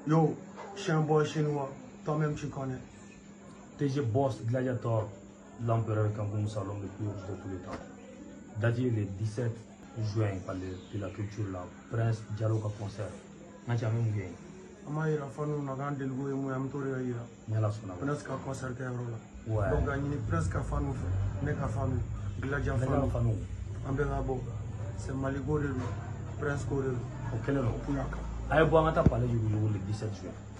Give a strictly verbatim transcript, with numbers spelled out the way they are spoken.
Yo, je suis un boy chinois, toi-même tu connais. T G Boss, gladiator, l'empereur Kangoumou Salom, le plus riche de tous les temps. Dadi le dix-sept juin, par de la culture, là, Prince Dialoga concert. N'a-tu même gagné? Ama ira fanu na gan delgo e moy am to re ira. Nyala sona. Presque concert ke ro la. Ouais. Donc gagné presque fanu fe, ne ka fanu. Gladia Gladiator fanu. fanu. Ambe gabo. C'est Maligo de Prince Corel. Ok, non. Puyaka. Aïe, bon, on t'a parlé du le dix-sept juin.